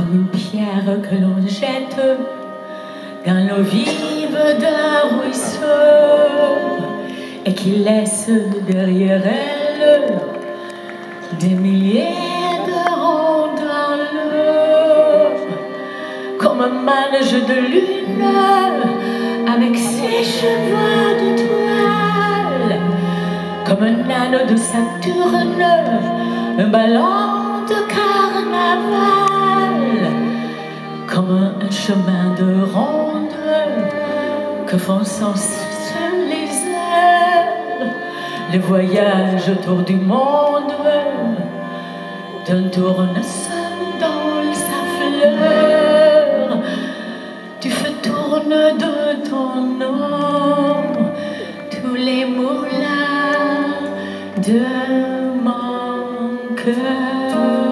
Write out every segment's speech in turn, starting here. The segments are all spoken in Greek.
comme une pierre que l'on jette dans l'eau vive d'un ruisseau et qui laisse derrière elle des milliers de ronds dans l'eau, comme un manège de lune avec ses cheveux de toile, comme un anneau de Saturne, un ballon de carnaval, comme un chemin de ronde que font sans cesse les heures, le voyage autour du monde d'un tournesol dans sa fleur. Tu fais tourner de ton nom tous les moulins de mon cœur.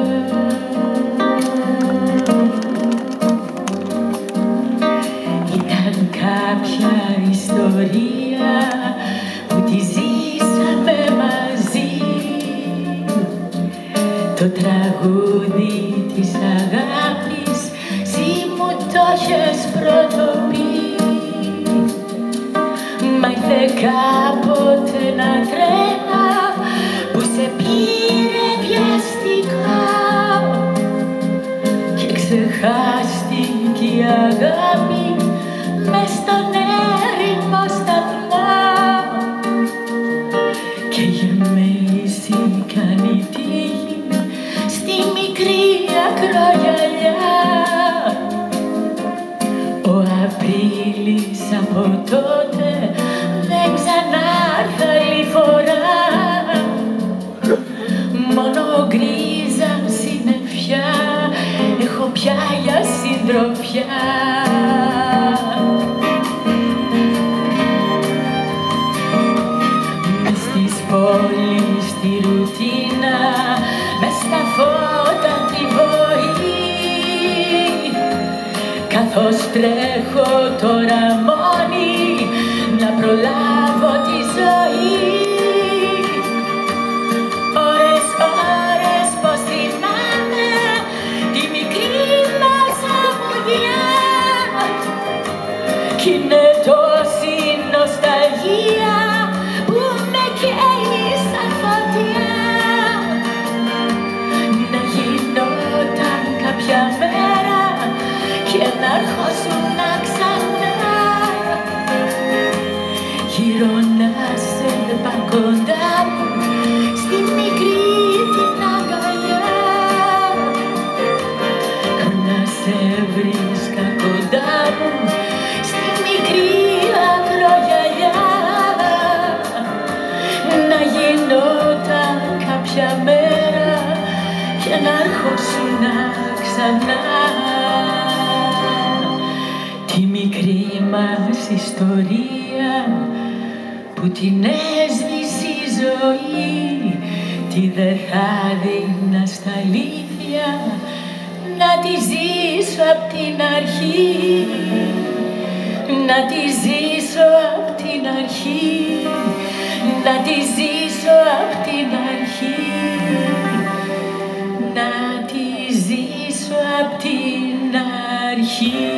Ήταν κάποια ιστορία που τη ζήσαμε μαζί, το τραγούδι της αγάπης εσύ μου το έχεις πρωτοπεί. Μα ήρθε κάποτε ένα τρένα που σε πήρε βιαστικά και ξεχάστηκε η αγάπη μες στον έρημο σταθμό και γεμίστηκαν οι τύχοι στη μικρή ακρογιαλιά. Ο Απρίλης από τότε δεν ξανάρθει άλλη φορά, μόνο γκρίζα συννεφιά έχω πια για συντροφιά. Μες στις πόλεις τη ρουτίνα, μες στα φώτα τη βοή, καθώς τρέχω τώρα μόνη να προλάβω τη ζωή. Ώρες, ώρες πως θυμάμαι τη μικρή μας αμμουδιά κι είναι τόση νοσταλγία που με καίει σαν φωτιά. Να γινόταν κάποια μέρα και να αρχόσουν ξανά γύρω να σε πά κοντά μου στη μικρή την αγκαλιά, να σε βρίσκα κοντά μου στη μικρή ακρογιαλιά. Να γινόταν κάποια μέρα και να αρχόσουν ξανά τη μικρή μας ιστορία που την έσβησε η ζωή, τι δεν θα δίνα στα αλήθεια να τη ζήσω απ' την αρχή, να τη ζήσω απ' την αρχή, να τη ζήσω απ' την αρχή, να τη ζήσω απ' την αρχή.